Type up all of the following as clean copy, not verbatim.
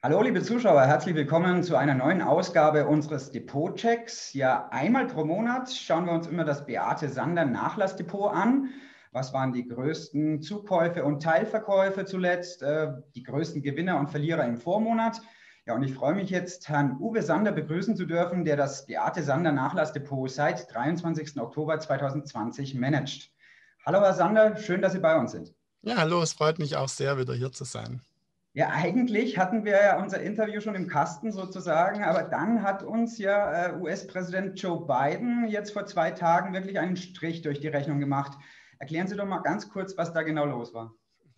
Hallo, liebe Zuschauer, herzlich willkommen zu einer neuen Ausgabe unseres Depot-Checks. Ja, einmal pro Monat schauen wir uns immer das Beate Sander Nachlassdepot an. Was waren die größten Zukäufe und Teilverkäufe zuletzt, die größten Gewinner und Verlierer im Vormonat? Ja, und ich freue mich jetzt, Herrn Uwe Sander begrüßen zu dürfen, der das Beate Sander Nachlassdepot seit 23. Oktober 2020 managt. Hallo, Herr Sander, schön, dass Sie bei uns sind. Ja, hallo, es freut mich auch sehr, wieder hier zu sein. Ja, eigentlich hatten wir ja unser Interview schon im Kasten sozusagen, aber dann hat uns ja US-Präsident Joe Biden jetzt vor 2 Tagen wirklich einen Strich durch die Rechnung gemacht. Erklären Sie doch mal ganz kurz, was da genau los war.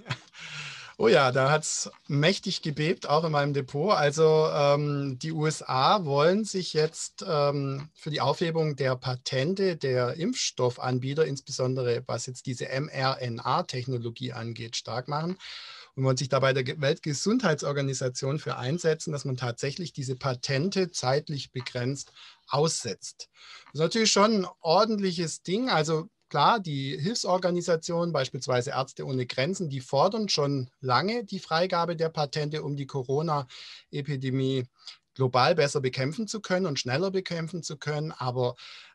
Oh ja, da hat es mächtig gebebt, auch in meinem Depot. Also die USA wollen sich jetzt für die Aufhebung der Patente der Impfstoffanbieter, insbesondere was jetzt diese mRNA-Technologie angeht, stark machen und wollen sich dabei der Weltgesundheitsorganisation für einsetzen, dass man tatsächlich diese Patente zeitlich begrenzt aussetzt. Das ist natürlich schon ein ordentliches Ding. Also klar, die Hilfsorganisationen, beispielsweise Ärzte ohne Grenzen, die fordern schon lange die Freigabe der Patente, um die Corona-Epidemie global besser bekämpfen zu können und schneller bekämpfen zu können. Aber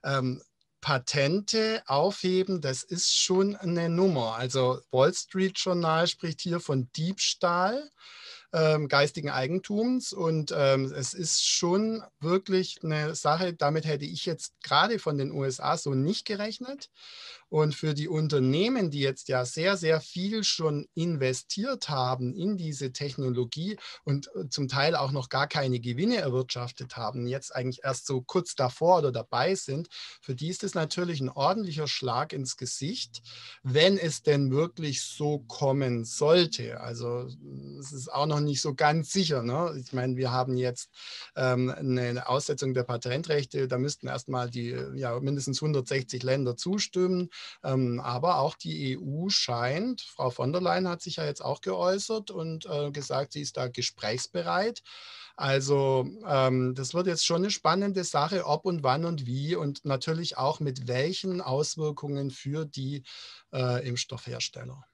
Patente aufheben, das ist schon eine Nummer. Also Wall Street Journal spricht hier von Diebstahl geistigen Eigentums. Und es ist schon wirklich eine Sache, damit hätte ich jetzt gerade von den USA so nicht gerechnet. Und für die Unternehmen, die jetzt ja sehr, sehr viel schon investiert haben in diese Technologie und zum Teil auch noch gar keine Gewinne erwirtschaftet haben, jetzt eigentlich erst so kurz davor oder dabei sind, für die ist es natürlich ein ordentlicher Schlag ins Gesicht, wenn es denn wirklich so kommen sollte. Also es ist auch noch nicht so ganz sicher. Ne? Ich meine, wir haben jetzt eine Aussetzung der Patentrechte, da müssten erstmal die ja, mindestens 160 Länder zustimmen. Aber auch die EU scheint, Frau von der Leyen hat sich ja jetzt auch geäußert und gesagt, sie ist da gesprächsbereit. Also das wird jetzt schon eine spannende Sache, ob und wann und wie und natürlich auch mit welchen Auswirkungen für die Impfstoffhersteller.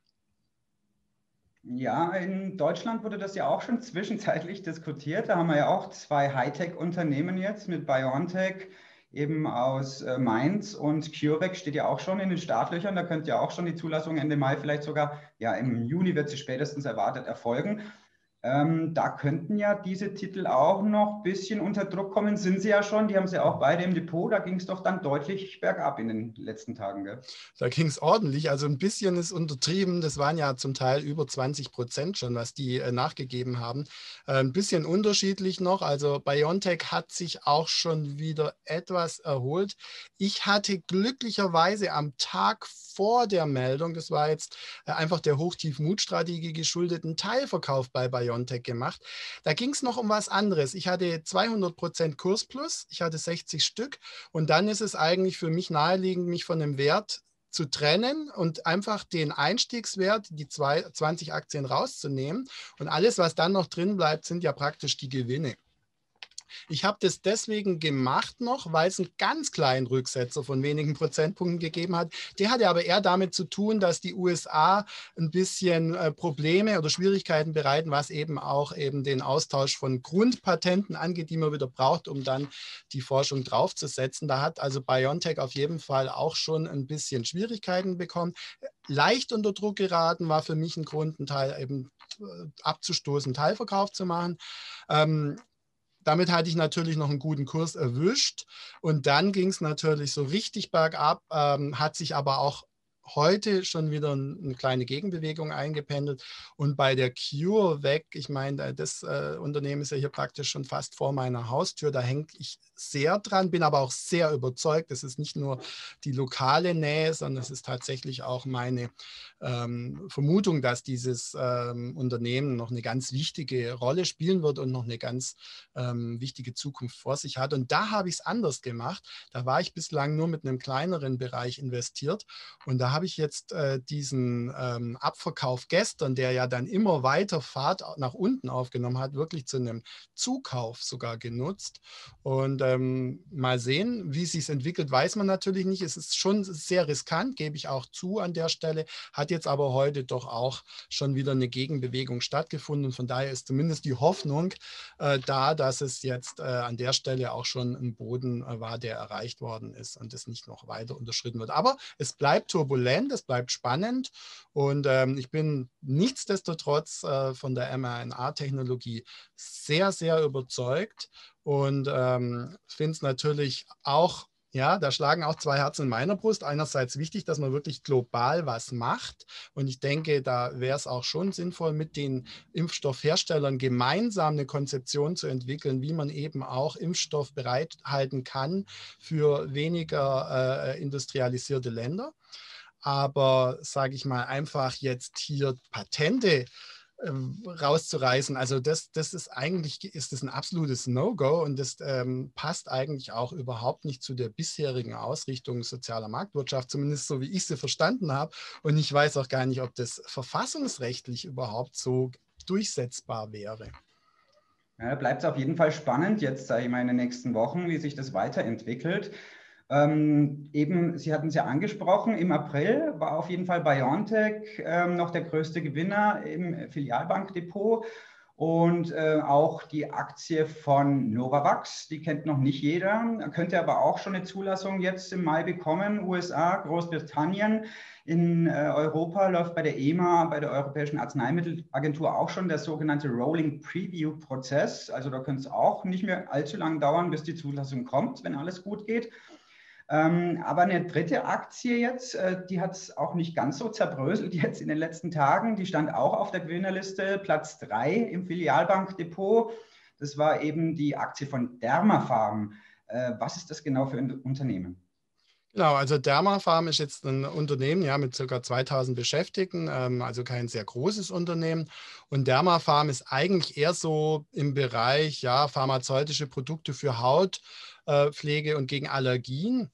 Ja, in Deutschland wurde das ja auch schon zwischenzeitlich diskutiert. Da haben wir ja auch zwei Hightech-Unternehmen jetzt mit BioNTech eben aus Mainz und CureVac steht ja auch schon in den Startlöchern. Da könnte ja auch schon die Zulassung Ende Mai, vielleicht sogar, ja, im Juni wird sie spätestens erwartet erfolgen. Da könnten ja diese Titel auch noch ein bisschen unter Druck kommen. Sind sie ja schon, die haben sie ja auch beide im Depot. Da ging es doch dann deutlich bergab in den letzten Tagen, gell? Da ging es ordentlich. Also ein bisschen ist untertrieben. Das waren ja zum Teil über 20% schon, was die nachgegeben haben. Ein bisschen unterschiedlich noch. Also BioNTech hat sich auch schon wieder etwas erholt. Ich hatte glücklicherweise am Tag vor der Meldung, das war jetzt einfach der Hochtief-Mut-Strategie geschuldet, einen Teilverkauf bei BioNTech gemacht. Da ging es noch um was anderes. Ich hatte 200% Kursplus, ich hatte 60 Stück und dann ist es eigentlich für mich naheliegend, mich von einem Wert zu trennen und einfach den Einstiegswert, die 20 Aktien rauszunehmen. Und alles, was dann noch drin bleibt, sind ja praktisch die Gewinne. Ich habe das deswegen gemacht noch, weil es einen ganz kleinen Rücksetzer von wenigen Prozentpunkten gegeben hat. Der hatte aber eher damit zu tun, dass die USA ein bisschen Probleme oder Schwierigkeiten bereiten, was eben auch eben den Austausch von Grundpatenten angeht, die man wieder braucht, um dann die Forschung draufzusetzen. Da hat also BioNTech auf jeden Fall auch schon ein bisschen Schwierigkeiten bekommen. Leicht unter Druck geraten war für mich ein Grund, einen Teil eben abzustoßen, Teilverkauf zu machen. Damit hatte ich natürlich noch einen guten Kurs erwischt und dann ging es natürlich so richtig bergab, hat sich aber auch heute schon wieder eine kleine Gegenbewegung eingependelt. Und bei der CureVac, ich meine, das Unternehmen ist ja hier praktisch schon fast vor meiner Haustür, da hänge ich sehr dran, bin aber auch sehr überzeugt, das ist nicht nur die lokale Nähe, sondern es ist tatsächlich auch meine Vermutung, dass dieses Unternehmen noch eine ganz wichtige Rolle spielen wird und noch eine ganz wichtige Zukunft vor sich hat. Und da habe ich es anders gemacht. Da war ich bislang nur mit einem kleineren Bereich investiert und da habe ich jetzt diesen Abverkauf gestern, der ja dann immer weiter Fahrt nach unten aufgenommen hat, wirklich zu einem Zukauf sogar genutzt. Und mal sehen, wie es sich entwickelt, weiß man natürlich nicht. Es ist schon sehr riskant, gebe ich auch zu an der Stelle, hat jetzt aber heute doch auch schon wieder eine Gegenbewegung stattgefunden. Von daher ist zumindest die Hoffnung da, dass es jetzt an der Stelle auch schon ein Boden war, der erreicht worden ist und es nicht noch weiter unterschritten wird. Aber es bleibt turbulent, es bleibt spannend und ich bin nichtsdestotrotz von der mRNA-Technologie sehr, sehr überzeugt und finde es natürlich auch, ja, da schlagen auch zwei Herzen in meiner Brust. Einerseits wichtig, dass man wirklich global was macht. Und ich denke, da wäre es auch schon sinnvoll, mit den Impfstoffherstellern gemeinsam eine Konzeption zu entwickeln, wie man eben auch Impfstoff bereithalten kann für weniger industrialisierte Länder. Aber sage ich mal, einfach jetzt hier Patente rauszureißen. Also das ist eigentlich ist das ein absolutes No-Go und das passt eigentlich auch überhaupt nicht zu der bisherigen Ausrichtung sozialer Marktwirtschaft, zumindest so wie ich sie verstanden habe. Und ich weiß auch gar nicht, ob das verfassungsrechtlich überhaupt so durchsetzbar wäre. Ja, bleibt es auf jeden Fall spannend, jetzt sage ich mal in den nächsten Wochen, wie sich das weiterentwickelt. Eben, Sie hatten es ja angesprochen, im April war auf jeden Fall BioNTech noch der größte Gewinner im Filialbankdepot und auch die Aktie von Novavax, die kennt noch nicht jeder, könnte aber auch schon eine Zulassung jetzt im Mai bekommen, USA, Großbritannien. In Europa läuft bei der EMA, bei der Europäischen Arzneimittelagentur, auch schon der sogenannte Rolling Preview Prozess. Also da könnte es auch nicht mehr allzu lang dauern, bis die Zulassung kommt, wenn alles gut geht. Aber eine dritte Aktie jetzt, die hat es auch nicht ganz so zerbröselt jetzt in den letzten Tagen. Die stand auch auf der Gewinnerliste, Platz 3 im Filialbankdepot. Das war eben die Aktie von Dermafarm. Was ist das genau für ein Unternehmen? Genau, also Dermafarm ist jetzt ein Unternehmen ja, mit ca. 2000 Beschäftigten, also kein sehr großes Unternehmen. Und Dermafarm ist eigentlich eher so im Bereich ja, pharmazeutische Produkte für Hautpflege und gegen Allergien.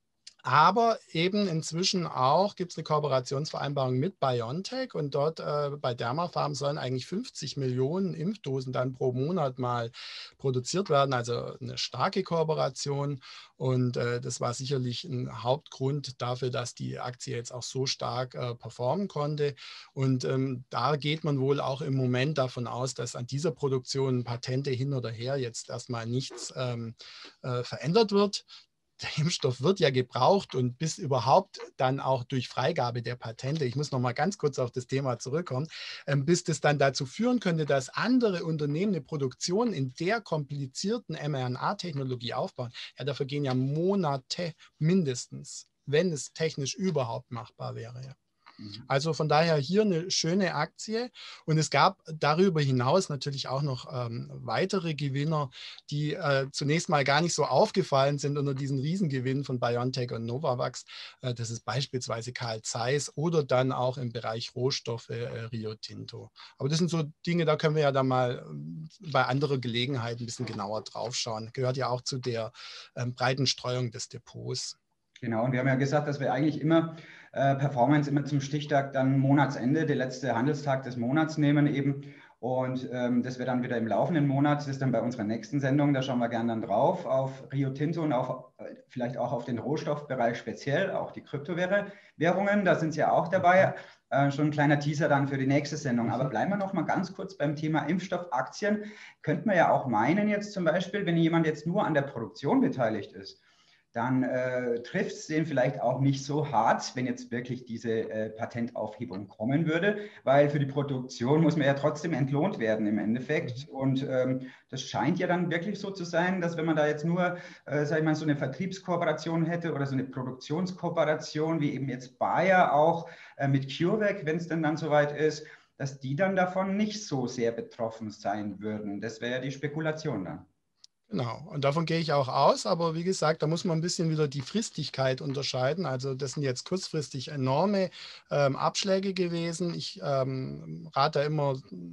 Aber eben inzwischen auch gibt es eine Kooperationsvereinbarung mit BioNTech und dort bei Dermafarm sollen eigentlich 50 Millionen Impfdosen dann pro Monat mal produziert werden. Also eine starke Kooperation und das war sicherlich ein Hauptgrund dafür, dass die Aktie jetzt auch so stark performen konnte. Und da geht man wohl auch im Moment davon aus, dass an dieser Produktion Patente hin oder her jetzt erstmal nichts verändert wird. Der Impfstoff wird ja gebraucht und bis überhaupt dann auch durch Freigabe der Patente, ich muss noch mal ganz kurz auf das Thema zurückkommen, bis das dann dazu führen könnte, dass andere Unternehmen eine Produktion in der komplizierten mRNA-Technologie aufbauen, ja, dafür gehen ja Monate mindestens, wenn es technisch überhaupt machbar wäre. Ja. Also von daher hier eine schöne Aktie. Und es gab darüber hinaus natürlich auch noch weitere Gewinner, die zunächst mal gar nicht so aufgefallen sind unter diesen Riesengewinn von BioNTech und Novavax. Das ist beispielsweise Carl Zeiss oder dann auch im Bereich Rohstoffe Rio Tinto. Aber das sind so Dinge, da können wir ja dann mal bei anderer Gelegenheit ein bisschen genauer drauf schauen. Gehört ja auch zu der breiten Streuung des Depots. Genau, und wir haben ja gesagt, dass wir eigentlich immer Performance immer zum Stichtag dann Monatsende, der letzte Handelstag des Monats nehmen eben. Und das wir dann wieder im laufenden Monat, das ist dann bei unserer nächsten Sendung, da schauen wir gerne dann drauf, auf Rio Tinto und auf, vielleicht auch auf den Rohstoffbereich speziell, auch die Kryptowährungen, da sind Sie ja auch dabei. Schon ein kleiner Teaser dann für die nächste Sendung. Aber bleiben wir noch mal ganz kurz beim Thema Impfstoffaktien. Könnte man ja auch meinen jetzt zum Beispiel, wenn jemand jetzt nur an der Produktion beteiligt ist, dann trifft es den vielleicht auch nicht so hart, wenn jetzt wirklich diese Patentaufhebung kommen würde, weil für die Produktion muss man ja trotzdem entlohnt werden im Endeffekt. Und das scheint ja dann wirklich so zu sein, dass wenn man da jetzt nur, sag ich mal, so eine Vertriebskooperation hätte oder so eine Produktionskooperation, wie eben jetzt Bayer auch mit CureVac, wenn es denn dann soweit ist, dass die dann davon nicht so sehr betroffen sein würden. Das wäre ja die Spekulation dann. Genau, und davon gehe ich auch aus, aber wie gesagt, da muss man ein bisschen wieder die Fristigkeit unterscheiden. Also das sind jetzt kurzfristig enorme Abschläge gewesen. Ich rate immer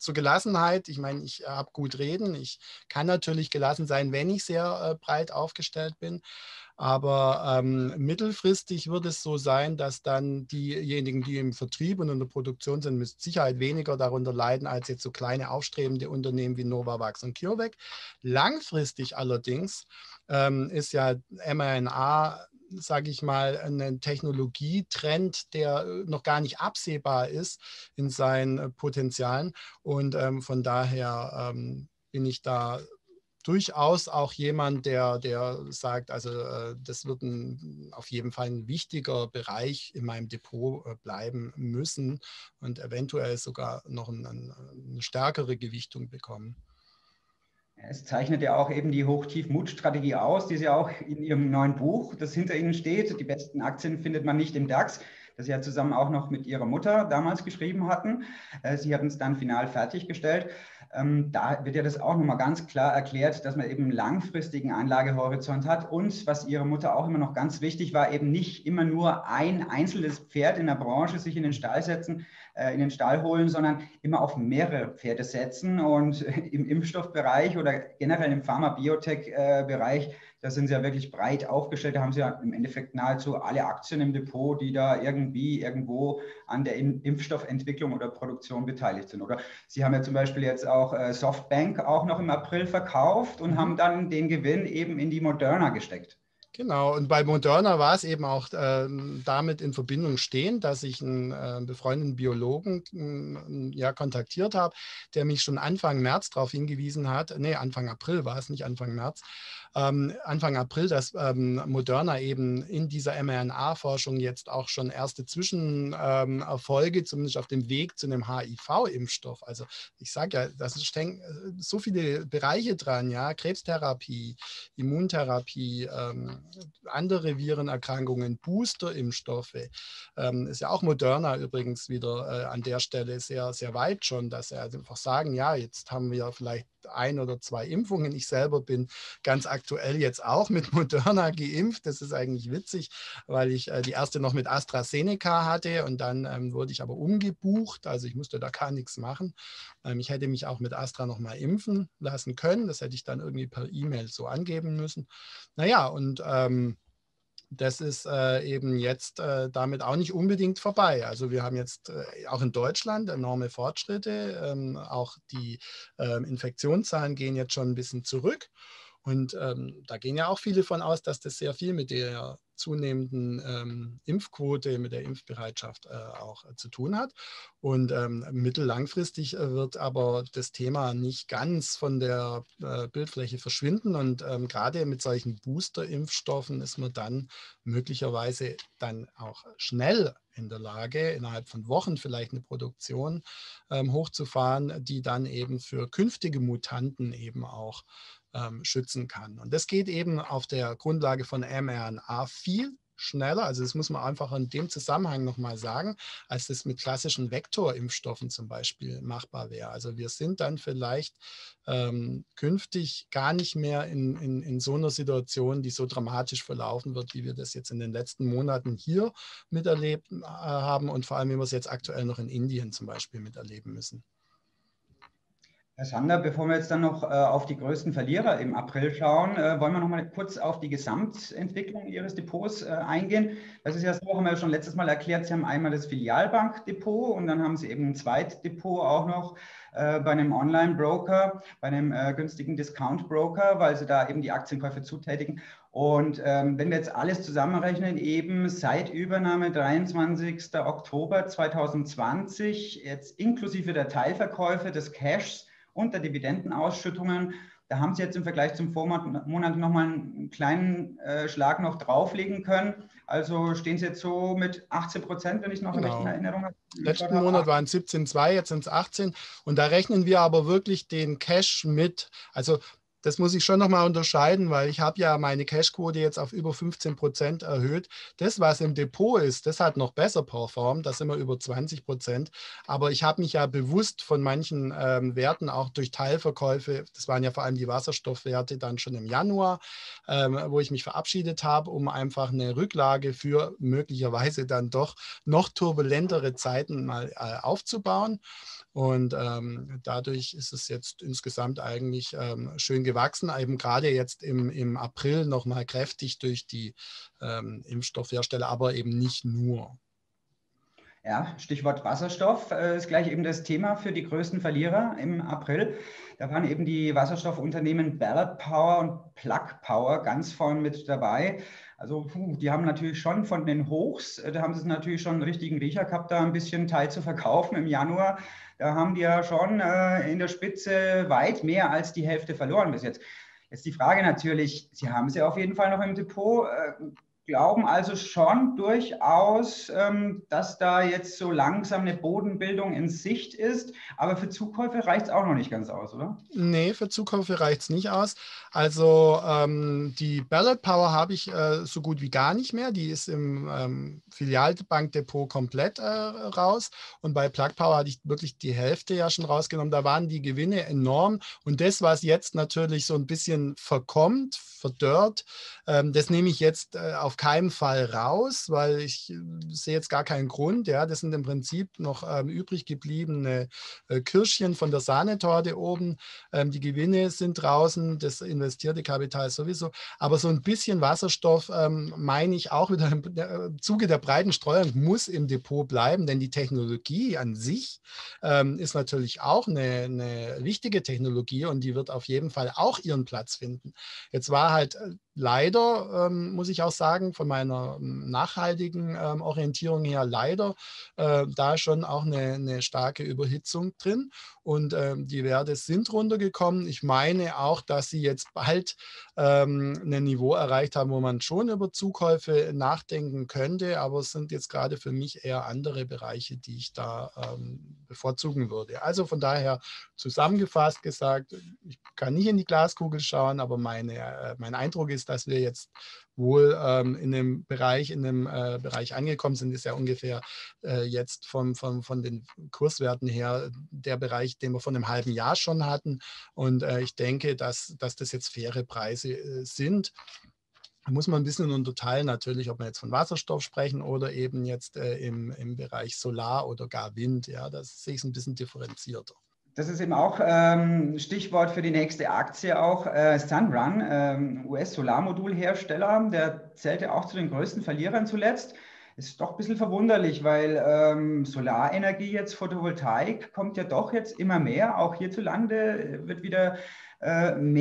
zur Gelassenheit. Ich meine, ich habe gut reden. Ich kann natürlich gelassen sein, wenn ich sehr breit aufgestellt bin. Aber mittelfristig wird es so sein, dass dann diejenigen, die im Vertrieb und in der Produktion sind, mit Sicherheit weniger darunter leiden als jetzt so kleine aufstrebende Unternehmen wie Novavax und CureVac. Langfristig allerdings ist ja mRNA, sage ich mal, ein Technologietrend, der noch gar nicht absehbar ist in seinen Potenzialen. Und von daher bin ich da durchaus auch jemand, der sagt, also das wird auf jeden Fall ein wichtiger Bereich in meinem Depot bleiben müssen und eventuell sogar noch eine stärkere Gewichtung bekommen. Es zeichnet ja auch eben die Hoch-Tief-Mut-Strategie aus, die Sie auch in Ihrem neuen Buch, das hinter Ihnen steht. Die besten Aktien findet man nicht im DAX, das Sie ja zusammen auch noch mit Ihrer Mutter damals geschrieben hatten. Sie hatten es dann final fertiggestellt. Da wird ja das auch nochmal ganz klar erklärt, dass man eben einen langfristigen Anlagehorizont hat und was Ihrer Mutter auch immer noch ganz wichtig war, eben nicht immer nur ein einzelnes Pferd in der Branche sich in den Stall setzen, in den Stall holen, sondern immer auf mehrere Pferde setzen. Und im Impfstoffbereich oder generell im Pharma-Biotech-Bereich, da sind sie ja wirklich breit aufgestellt. Da haben sie ja im Endeffekt nahezu alle Aktien im Depot, die da irgendwo an der Impfstoffentwicklung oder Produktion beteiligt sind. Oder Sie haben ja zum Beispiel jetzt auch Softbank auch noch im April verkauft und haben dann den Gewinn eben in die Moderna gesteckt. Genau, und bei Moderna war es eben auch damit in Verbindung stehend, dass ich einen befreundeten Biologen kontaktiert habe, der mich schon Anfang März darauf hingewiesen hat, nee, Anfang April war es, nicht Anfang März, Anfang April, dass Moderna eben in dieser mRNA-Forschung jetzt auch schon erste Zwischenerfolge, zumindest auf dem Weg zu einem HIV-Impfstoff. Also ich sage ja, da stecken so viele Bereiche dran, ja, Krebstherapie, Immuntherapie, andere Virenerkrankungen, Booster-Impfstoffe. Ist ja auch Moderna übrigens wieder an der Stelle sehr, sehr weit schon, dass sie einfach sagen, ja, jetzt haben wir vielleicht 1 oder 2 Impfungen. Ich selber bin ganz aktuell jetzt auch mit Moderna geimpft. Das ist eigentlich witzig, weil ich die erste noch mit AstraZeneca hatte und dann wurde ich aber umgebucht. Also ich musste da gar nichts machen. Ich hätte mich auch mit Astra noch mal impfen lassen können. Das hätte ich dann irgendwie per E-Mail so angeben müssen. Naja, und das ist eben jetzt damit auch nicht unbedingt vorbei. Also wir haben jetzt auch in Deutschland enorme Fortschritte. Auch die Infektionszahlen gehen jetzt schon ein bisschen zurück. Und da gehen ja auch viele von aus, dass das sehr viel mit der zunehmenden Impfquote, mit der Impfbereitschaft auch zu tun hat. Und mittellangfristig wird aber das Thema nicht ganz von der Bildfläche verschwinden. Und gerade mit solchen Booster-Impfstoffen ist man dann möglicherweise dann auch schnell in der Lage, innerhalb von Wochen vielleicht eine Produktion hochzufahren, die dann eben für künftige Mutanten eben auch schützen kann. Und das geht eben auf der Grundlage von mRNA viel schneller, also das muss man einfach in dem Zusammenhang nochmal sagen, als das mit klassischen Vektorimpfstoffen zum Beispiel machbar wäre. Also wir sind dann vielleicht künftig gar nicht mehr in so einer Situation, die so dramatisch verlaufen wird, wie wir das jetzt in den letzten Monaten hier miterlebt haben und vor allem, wie wir es jetzt aktuell noch in Indien zum Beispiel miterleben müssen. Herr Sander, bevor wir jetzt dann noch auf die größten Verlierer im April schauen, wollen wir noch mal kurz auf die Gesamtentwicklung Ihres Depots eingehen. Das ist ja so, haben wir ja schon letztes Mal erklärt, Sie haben einmal das Filialbankdepot und dann haben Sie eben ein Zweitdepot auch noch bei einem Online-Broker, bei einem günstigen Discount-Broker, weil Sie da eben die Aktienkäufe zutätigen. Und wenn wir jetzt alles zusammenrechnen, eben seit Übernahme 23. Oktober 2020, jetzt inklusive der Teilverkäufe des Cashs und der Dividendenausschüttungen, da haben Sie jetzt im Vergleich zum Vormonat nochmal einen kleinen Schlag noch drauflegen können. Also stehen Sie jetzt so mit 18%, wenn ich noch in rechten Erinnerung habe. Letzten Monat waren es 17,2, jetzt sind es 18. Und da rechnen wir aber wirklich den Cash mit. Also Das muss ich schon nochmal unterscheiden, weil ich habe ja meine Cashquote jetzt auf über 15% erhöht. Das, was im Depot ist, das hat noch besser performt, das sind wir über 20%. Aber ich habe mich ja bewusst von manchen Werten auch durch Teilverkäufe, das waren ja vor allem die Wasserstoffwerte, dann schon im Januar, wo ich mich verabschiedet habe, um einfach eine Rücklage für möglicherweise dann doch noch turbulentere Zeiten mal aufzubauen. Und dadurch ist es jetzt insgesamt eigentlich schön gewachsen, eben gerade jetzt im April nochmal kräftig durch die Impfstoffhersteller, aber eben nicht nur. Ja, Stichwort Wasserstoff ist gleich eben das Thema für die größten Verlierer im April. Da waren eben die Wasserstoffunternehmen Ballard Power und Plug Power ganz vorne mit dabei. Also die haben natürlich schon von den Hochs, da haben sie natürlich schon einen richtigen Riecher gehabt, da ein bisschen Teil zu verkaufen im Januar. Da haben die ja schon in der Spitze weit mehr als die Hälfte verloren bis jetzt. Jetzt die Frage natürlich, Sie haben sie auf jeden Fall noch im Depot. Glauben also schon durchaus, dass da jetzt so langsam eine Bodenbildung in Sicht ist. Aber für Zukäufe reicht es auch noch nicht ganz aus, oder? Nee, für Zukäufe reicht es nicht aus. Also die Ballard Power habe ich so gut wie gar nicht mehr. Die ist im Filialbankdepot komplett raus. Und bei Plug Power hatte ich wirklich die Hälfte ja schon rausgenommen. Da waren die Gewinne enorm. Und das, was jetzt natürlich so ein bisschen verkommt, verdörrt, das nehme ich jetzt auf keinen Fall raus, weil ich sehe jetzt gar keinen Grund. Ja, das sind im Prinzip noch übrig gebliebene Kirschchen von der Sahnetorte oben. Die Gewinne sind draußen, das investierte Kapital sowieso. Aber so ein bisschen Wasserstoff, meine ich auch wieder im Zuge der breiten Streuung, muss im Depot bleiben, denn die Technologie an sich ist natürlich auch eine wichtige Technologie und die wird auf jeden Fall auch ihren Platz finden. Jetzt war halt leider, muss ich auch sagen, von meiner nachhaltigen Orientierung her leider da schon auch eine starke Überhitzung drin. Und die Werte sind runtergekommen. Ich meine auch, dass sie jetzt bald ein Niveau erreicht haben, wo man schon über Zukäufe nachdenken könnte. Aber es sind jetzt gerade für mich eher andere Bereiche, die ich da bevorzugen würde. Also von daher zusammengefasst gesagt, ich kann nicht in die Glaskugel schauen, aber mein Eindruck ist, dass wir jetzt wohl in einem Bereich angekommen sind, ist ja ungefähr jetzt von den Kurswerten her der Bereich, den wir von einem halben Jahr schon hatten. Und ich denke, dass das jetzt faire Preise sind. Da muss man ein bisschen unterteilen, natürlich, ob wir jetzt von Wasserstoff sprechen oder eben jetzt im Bereich Solar oder gar Wind. Ja, das sehe ich ein bisschen differenzierter. Das ist eben auch Stichwort für die nächste Aktie auch. Sunrun, US-Solarmodulhersteller, der zählte auch zu den größten Verlierern zuletzt. Ist doch ein bisschen verwunderlich, weil Solarenergie jetzt, Photovoltaik, kommt ja doch jetzt immer mehr. Auch hierzulande wird wieder werden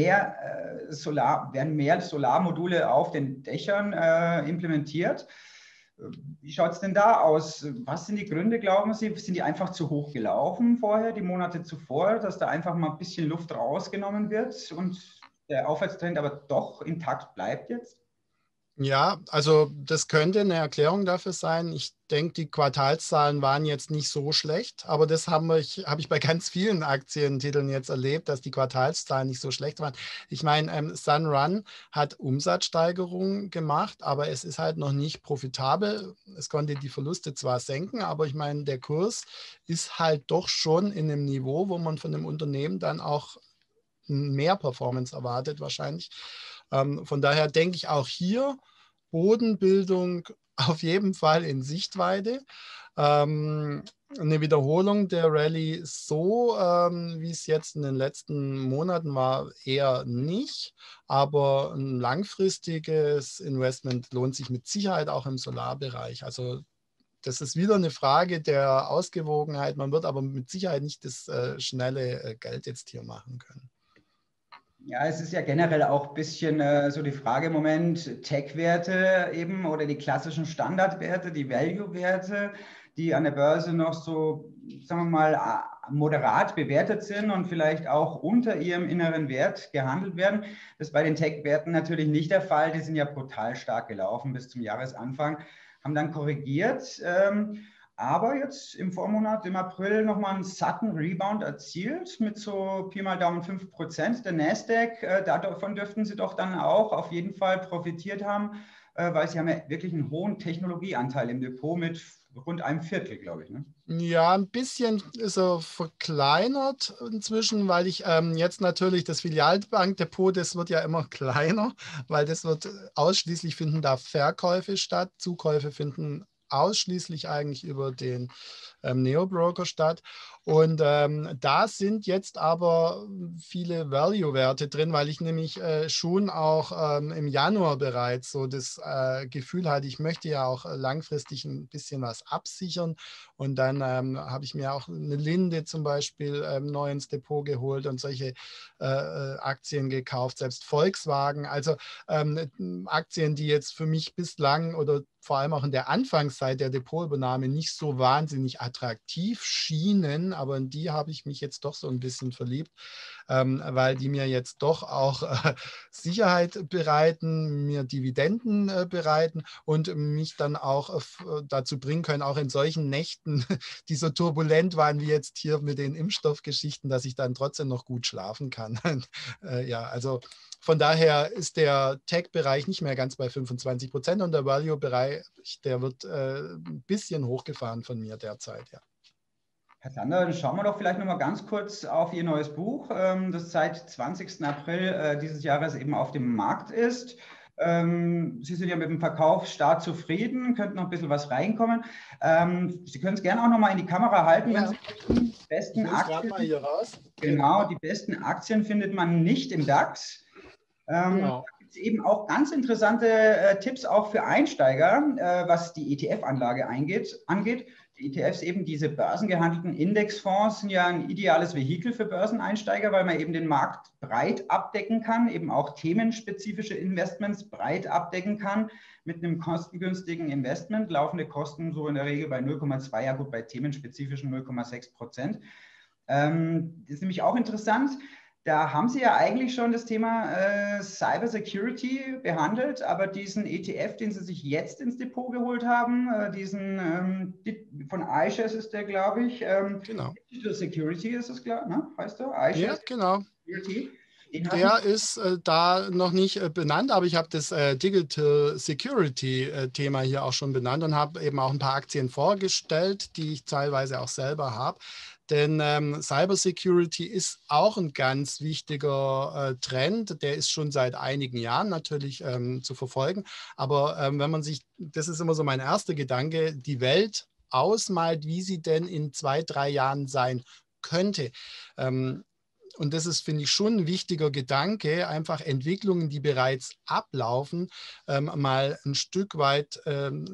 mehr Solarmodule auf den Dächern implementiert. Wie schaut es denn da aus? Was sind die Gründe, glauben Sie? Sind die einfach zu hoch gelaufen vorher, die Monate zuvor, dass da einfach mal ein bisschen Luft rausgenommen wird und der Aufwärtstrend aber doch intakt bleibt jetzt? Ja, also das könnte eine Erklärung dafür sein. Ich denke, die Quartalszahlen waren jetzt nicht so schlecht, aber das habe ich bei ganz vielen Aktientiteln jetzt erlebt, dass die Quartalszahlen nicht so schlecht waren. Ich meine, Sunrun hat Umsatzsteigerungen gemacht, aber es ist halt noch nicht profitabel. Es konnte die Verluste zwar senken, aber ich meine, der Kurs ist halt doch schon in einem Niveau, wo man von dem Unternehmen dann auch mehr Performance erwartet wahrscheinlich. Von daher denke ich auch hier Bodenbildung auf jeden Fall in Sichtweite. Eine Wiederholung der Rallye so, wie es jetzt in den letzten Monaten war, eher nicht. Aber ein langfristiges Investment lohnt sich mit Sicherheit auch im Solarbereich. Also das ist wieder eine Frage der Ausgewogenheit. Man wird aber mit Sicherheit nicht das schnelle Geld jetzt hier machen können. Ja, es ist ja generell auch ein bisschen so die Frage im Moment, Tech-Werte eben oder die klassischen Standardwerte, die Value-Werte, die an der Börse noch so, sagen wir mal, moderat bewertet sind und vielleicht auch unter ihrem inneren Wert gehandelt werden. Das ist bei den Tech-Werten natürlich nicht der Fall. Die sind ja brutal stark gelaufen bis zum Jahresanfang, haben dann korrigiert. aber jetzt im Vormonat, im April, nochmal einen satten Rebound erzielt mit so Pi mal Daumen 5%. Der Nasdaq, davon dürften Sie doch dann auch auf jeden Fall profitiert haben, weil Sie haben ja wirklich einen hohen Technologieanteil im Depot mit rund einem Viertel, glaube ich. Ne? Ja, ein bisschen ist er verkleinert inzwischen, weil ich jetzt natürlich das Filialbankdepot, das wird ja immer kleiner, weil das wird ausschließlich finden da Verkäufe statt. Zukäufe finden ausschließlich eigentlich über den Neo-Broker statt. Und da sind jetzt aber viele Value-Werte drin, weil ich nämlich schon auch im Januar bereits so das Gefühl hatte, ich möchte ja auch langfristig ein bisschen was absichern. Und dann habe ich mir auch eine Linde zum Beispiel neu ins Depot geholt und solche Aktien gekauft, selbst Volkswagen. Also Aktien, die jetzt für mich bislang oder vor allem auch in der Anfangszeit der Depotübernahme nicht so wahnsinnig attraktiv schienen, aber in die habe ich mich jetzt doch so ein bisschen verliebt, weil die mir jetzt doch auch Sicherheit bereiten, mir Dividenden bereiten und mich dann auch dazu bringen können, auch in solchen Nächten, die so turbulent waren wie jetzt hier mit den Impfstoffgeschichten, dass ich dann trotzdem noch gut schlafen kann. Ja, also von daher ist der Tech-Bereich nicht mehr ganz bei 25% und der Value-Bereich, der wird ein bisschen hochgefahren von mir derzeit, ja. Herr Sander, dann schauen wir doch vielleicht nochmal ganz kurz auf Ihr neues Buch, das seit 20. April dieses Jahres eben auf dem Markt ist. Sie sind ja mit dem Verkaufsstart zufrieden, könnten noch ein bisschen was reinkommen. Sie können es gerne auch nochmal in die Kamera halten, Ja. wenn Sie möchten. Die besten Aktien, mal hier raus. Genau, die besten Aktien findet man nicht im DAX. Genau. Da gibt es eben auch ganz interessante Tipps auch für Einsteiger, was die ETF-Anlage angeht. Die ETFs, eben diese börsengehandelten Indexfonds, sind ja ein ideales Vehikel für Börseneinsteiger, weil man eben den Markt breit abdecken kann, eben auch themenspezifische Investments breit abdecken kann mit einem kostengünstigen Investment. Laufende Kosten so in der Regel bei 0,2, ja gut, bei themenspezifischen 0,6%. Das ist nämlich auch interessant. Da haben Sie ja eigentlich schon das Thema Cyber Security behandelt, aber diesen ETF, den Sie sich jetzt ins Depot geholt haben, von iShares ist der, glaube ich. Genau. Digital Security ist es, klar, ne? Heißt der? iShares Ja, genau. Security. Der ist da noch nicht benannt, aber ich habe das Digital Security Thema hier auch schon benannt und habe eben auch ein paar Aktien vorgestellt, die ich teilweise auch selber habe. Denn Cyber Security ist auch ein ganz wichtiger Trend. Der ist schon seit einigen Jahren natürlich zu verfolgen. Aber wenn man sich, das ist immer so mein erster Gedanke, die Welt ausmalt, wie sie denn in 2, 3 Jahren sein könnte. Und das ist, finde ich, schon ein wichtiger Gedanke, einfach Entwicklungen, die bereits ablaufen, mal ein Stück weit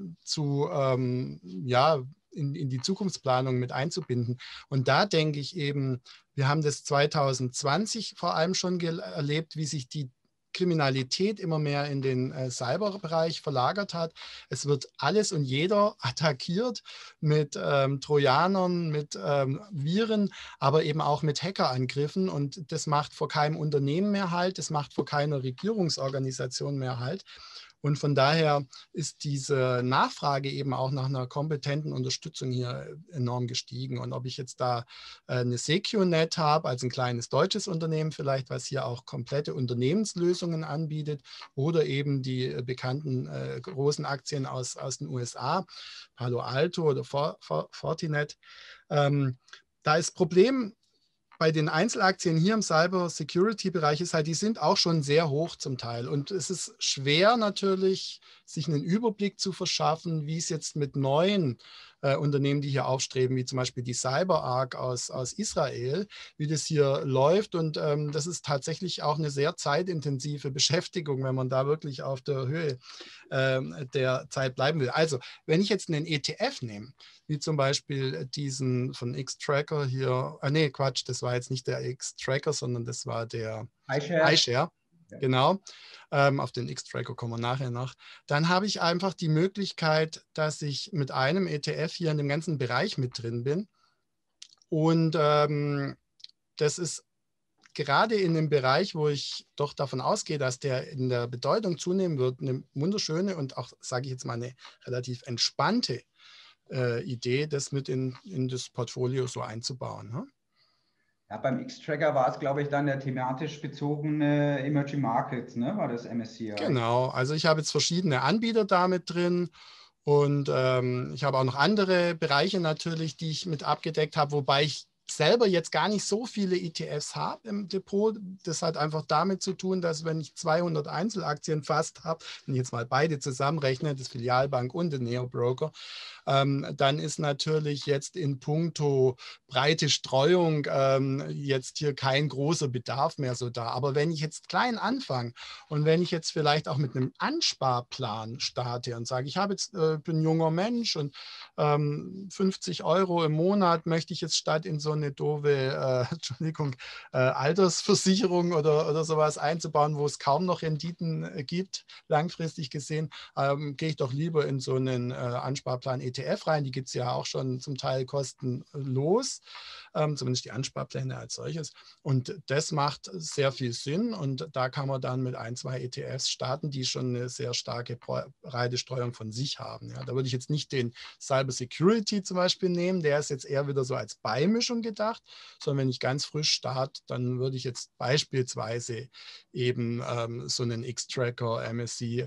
ja, in die Zukunftsplanung mit einzubinden. Und da denke ich eben, wir haben das 2020 vor allem schon erlebt, wie sich die Kriminalität immer mehr in den Cyberbereich verlagert hat. Es wird alles und jeder attackiert mit Trojanern, mit Viren, aber eben auch mit Hackerangriffen. Und das macht vor keinem Unternehmen mehr Halt, das macht vor keiner Regierungsorganisation mehr Halt. Und von daher ist diese Nachfrage eben auch nach einer kompetenten Unterstützung hier enorm gestiegen. Und ob ich jetzt da eine Secunet habe, als ein kleines deutsches Unternehmen vielleicht, was hier auch komplette Unternehmenslösungen anbietet, oder eben die bekannten großen Aktien aus den USA, Palo Alto oder Fortinet. Da ist Problem bei den Einzelaktien hier im Cyber-Security-Bereich ist halt, die sind auch schon sehr hoch zum Teil. Und es ist schwer natürlich, sich einen Überblick zu verschaffen, wie es jetzt mit neuen Unternehmen, die hier aufstreben, wie zum Beispiel die CyberArk aus Israel, wie das hier läuft. Und das ist tatsächlich auch eine sehr zeitintensive Beschäftigung, wenn man da wirklich auf der Höhe der Zeit bleiben will. Also, wenn ich jetzt einen ETF nehme, wie zum Beispiel diesen von X-Tracker hier, nee, Quatsch, das war jetzt nicht der X-Tracker, sondern das war der iShare. Genau, auf den X-Tracker kommen wir nachher noch. Dann habe ich einfach die Möglichkeit, dass ich mit einem ETF hier in dem ganzen Bereich mit drin bin. Und das ist gerade in dem Bereich, wo ich doch davon ausgehe, dass der in der Bedeutung zunehmen wird, eine wunderschöne und auch, sage ich jetzt mal, eine relativ entspannte Idee, das mit in das Portfolio so einzubauen. Ne? Ja, beim X-Tracker war es, glaube ich, dann der thematisch bezogene Emerging Markets, ne? War das MSCI? Genau, also ich habe jetzt verschiedene Anbieter damit drin und ich habe auch noch andere Bereiche natürlich, die ich mit abgedeckt habe, wobei ich selber jetzt gar nicht so viele ETFs habe im Depot. Das hat einfach damit zu tun, dass wenn ich 200 Einzelaktien fast habe, wenn ich jetzt mal beide zusammenrechne, das Filialbank und den Neo-Broker, dann ist natürlich jetzt in puncto breite Streuung jetzt hier kein großer Bedarf mehr so da. Aber wenn ich jetzt klein anfange und wenn ich jetzt vielleicht auch mit einem Ansparplan starte und sage, ich habe jetzt, bin ein junger Mensch und 50 Euro im Monat möchte ich jetzt statt in so eine doofe Entschuldigung, Altersversicherung oder sowas einzubauen, wo es kaum noch Renditen gibt, langfristig gesehen, gehe ich doch lieber in so einen Ansparplan ETF rein. Die gibt es ja auch schon zum Teil kostenlos, zumindest die Ansparpläne als solches. Und das macht sehr viel Sinn und da kann man dann mit ein, zwei ETFs starten, die schon eine sehr starke breite Streuung von sich haben. Ja, da würde ich jetzt nicht den Cyber Security zum Beispiel nehmen, der ist jetzt eher wieder so als Beimischung gedacht, sondern wenn ich ganz frisch starte, dann würde ich jetzt beispielsweise eben so einen X-Tracker, MSCI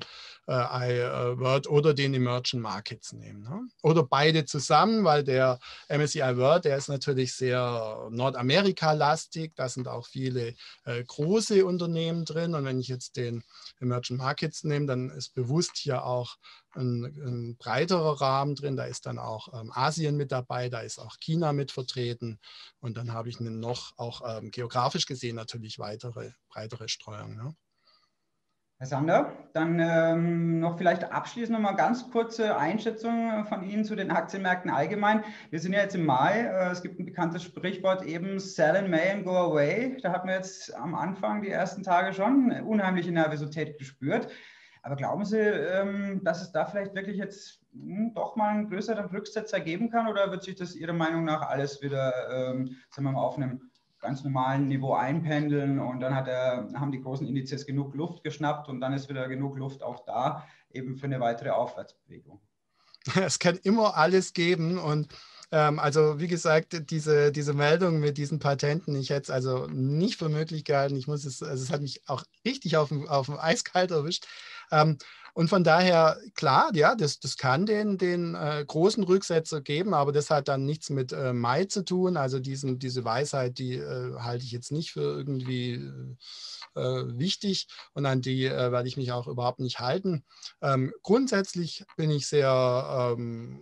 World oder den Emerging Markets nehmen. Ne? Oder beide zusammen, weil der MSCI World, der ist natürlich sehr Nordamerika-lastig, da sind auch viele große Unternehmen drin und wenn ich jetzt den Emerging Markets nehme, dann ist bewusst hier auch ein breiterer Rahmen drin, da ist dann auch Asien mit dabei, da ist auch China mit vertreten und dann habe ich noch auch geografisch gesehen natürlich breitere Streuung. Ne? Herr Sander, dann noch vielleicht abschließend noch mal ganz kurze Einschätzung von Ihnen zu den Aktienmärkten allgemein. Wir sind ja jetzt im Mai. Es gibt ein bekanntes Sprichwort eben Sell in May and go away. Da hatten wir jetzt am Anfang die ersten Tage schon eine unheimliche Nervosität gespürt. Aber glauben Sie, dass es da vielleicht wirklich jetzt doch mal einen größeren Rücksetzer geben kann oder wird sich das Ihrer Meinung nach alles wieder, sagen wir mal, auf einem ganz normalen Niveau einpendeln und dann haben die großen Indizes genug Luft geschnappt und dann ist wieder genug Luft auch da, eben für eine weitere Aufwärtsbewegung? Es kann immer alles geben und also wie gesagt, diese Meldung mit diesen Patenten, ich hätte es also nicht für möglich gehalten. Also es hat mich auch richtig auf dem Eiskalt erwischt. Und von daher, klar, ja, das kann den großen Rücksetzer geben, aber das hat dann nichts mit Mai zu tun. Also diese Weisheit, die halte ich jetzt nicht für irgendwie wichtig und an die werde ich mich auch überhaupt nicht halten. Grundsätzlich bin ich sehr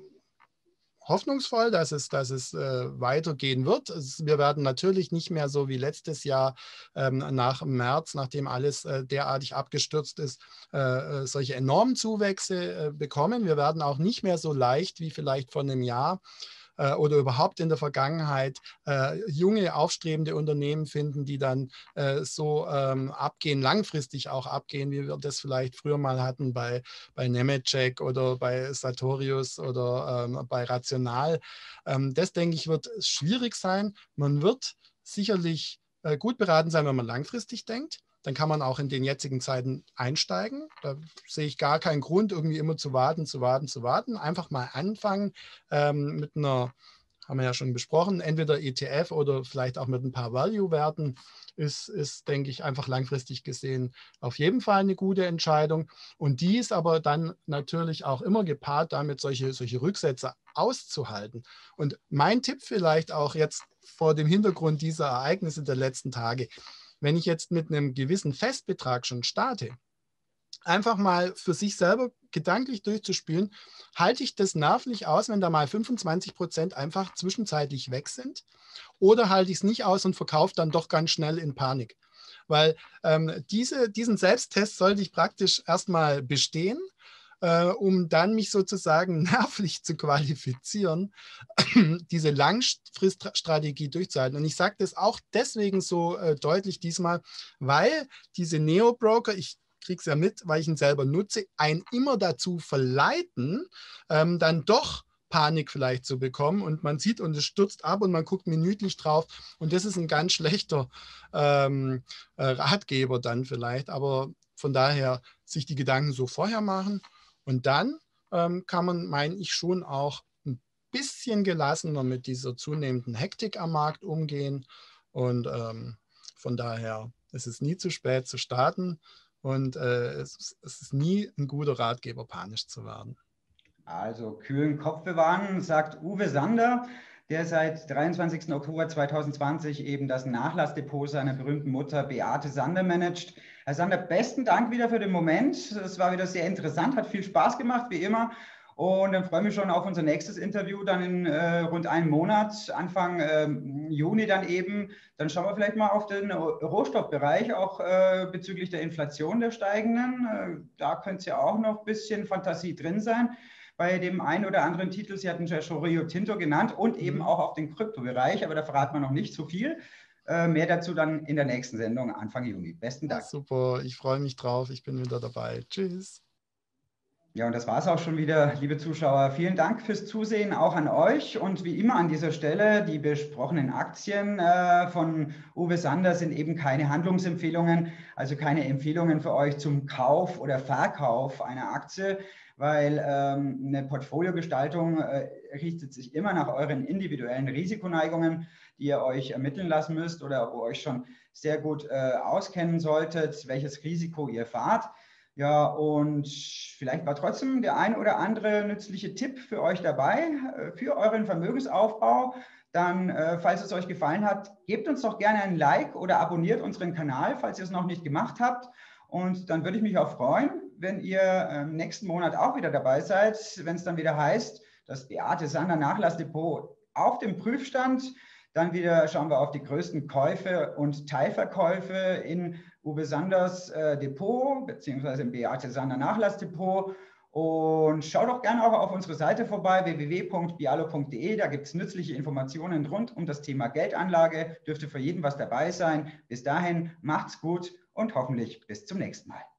hoffnungsvoll, dass es weitergehen wird. Wir werden natürlich nicht mehr so wie letztes Jahr nach März, nachdem alles derartig abgestürzt ist, solche enormen Zuwächse bekommen. Wir werden auch nicht mehr so leicht wie vielleicht vor einem Jahr oder überhaupt in der Vergangenheit junge, aufstrebende Unternehmen finden, die dann so abgehen, langfristig auch abgehen, wie wir das vielleicht früher mal hatten bei Nemetschek oder bei Sartorius oder bei Rational. Das, denke ich, wird schwierig sein. Man wird sicherlich gut beraten sein, wenn man langfristig denkt. Dann kann man auch in den jetzigen Zeiten einsteigen. Da sehe ich gar keinen Grund, irgendwie immer zu warten. Einfach mal anfangen mit einer, haben wir ja schon besprochen, entweder ETF oder vielleicht auch mit ein paar Value-Werten ist, denke ich, einfach langfristig gesehen auf jeden Fall eine gute Entscheidung. Und die ist aber dann natürlich auch immer gepaart damit, solche Rücksätze auszuhalten. Und mein Tipp vielleicht auch jetzt vor dem Hintergrund dieser Ereignisse der letzten Tage, wenn ich jetzt mit einem gewissen Festbetrag schon starte, einfach mal für sich selber gedanklich durchzuspielen, halte ich das nervlich aus, wenn da mal 25% einfach zwischenzeitlich weg sind? Oder halte ich es nicht aus und verkaufe dann doch ganz schnell in Panik? Weil diesen Selbsttest sollte ich praktisch erstmal bestehen, um dann mich sozusagen nervlich zu qualifizieren, diese Langfriststrategie durchzuhalten. Und ich sage das auch deswegen so deutlich diesmal, weil diese Neo-Broker, ich kriege es ja mit, weil ich ihn selber nutze, einen immer dazu verleiten, dann doch Panik vielleicht zu bekommen und man sieht und es stürzt ab und man guckt minütlich drauf und das ist ein ganz schlechter Ratgeber dann vielleicht, aber von daher sich die Gedanken so vorher machen und dann kann man, meine ich, schon auch ein bisschen gelassener mit dieser zunehmenden Hektik am Markt umgehen. Und von daher ist es nie zu spät zu starten und es ist nie ein guter Ratgeber, panisch zu werden. Also kühlen Kopf bewahren, sagt Uwe Sander, der seit 23. Oktober 2020 eben das Nachlassdepot seiner berühmten Mutter Beate Sander managt. Herr Sander, besten Dank wieder für den Moment. Es war wieder sehr interessant, hat viel Spaß gemacht, wie immer. Und dann freue ich mich schon auf unser nächstes Interview dann in rund einem Monat, Anfang Juni dann eben. Dann schauen wir vielleicht mal auf den Rohstoffbereich, auch bezüglich der Inflation der steigenden. Da könnte es ja auch noch ein bisschen Fantasie drin sein bei dem einen oder anderen Titel. Sie hatten ja schon Rio Tinto genannt und eben auch auf den Kryptobereich, aber da verraten wir noch nicht so viel. Mehr dazu dann in der nächsten Sendung Anfang Juni. Besten Dank. Ja, super, ich freue mich drauf. Ich bin wieder dabei. Tschüss. Ja, und das war es auch schon wieder, liebe Zuschauer. Vielen Dank fürs Zusehen, auch an euch. Und wie immer an dieser Stelle, die besprochenen Aktien von Uwe Sander sind eben keine Handlungsempfehlungen, also keine Empfehlungen für euch zum Kauf oder Verkauf einer Aktie, weil eine Portfoliogestaltung richtet sich immer nach euren individuellen Risikoneigungen, die ihr euch ermitteln lassen müsst oder wo ihr euch schon sehr gut auskennen solltet, welches Risiko ihr fahrt. Ja, und vielleicht war trotzdem der ein oder andere nützliche Tipp für euch dabei, für euren Vermögensaufbau. Dann, falls es euch gefallen hat, gebt uns doch gerne ein Like oder abonniert unseren Kanal, falls ihr es noch nicht gemacht habt. Und dann würde ich mich auch freuen, wenn ihr nächsten Monat auch wieder dabei seid, wenn es dann wieder heißt, das Beate Sander Nachlassdepot auf dem Prüfstand. Dann wieder schauen wir auf die größten Käufe und Teilverkäufe in Uwe Sanders Depot beziehungsweise im Beate Sander Nachlassdepot. Und schau doch gerne auch auf unsere Seite vorbei, www.bialo.de. Da gibt es nützliche Informationen rund um das Thema Geldanlage. Dürfte für jeden was dabei sein. Bis dahin, macht's gut und hoffentlich bis zum nächsten Mal.